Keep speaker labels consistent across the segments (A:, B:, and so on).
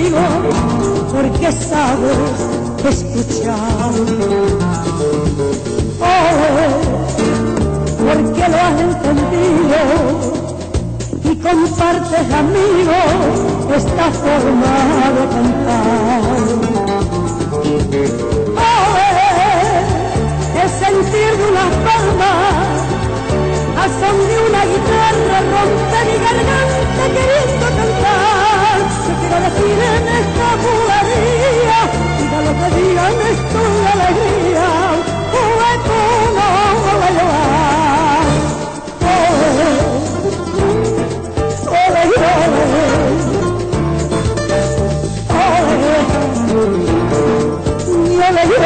A: conmigo, porque sabes escuchar. Porque lo has entendido y compartes, amigo, esta forma de cantar. El sentir de una palma al son de una guitarra rompe mi garganta queriendo cantar. Yo quiero decir en esta bulería, diga lo que digan, esto es la alegría, pues tú no vas a llorar. Ole, ole, ole,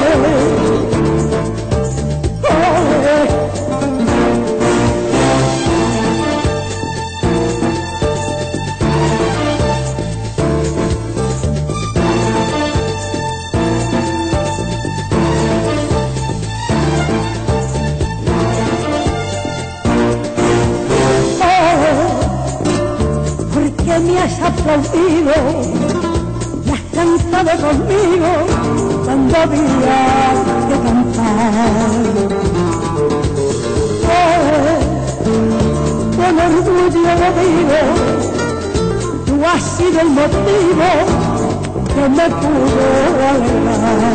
A: me has aplaudido, me has cantado conmigo cuando había que cantar. Con orgullo lo digo, tú has sido el motivo que me pudo alegrar.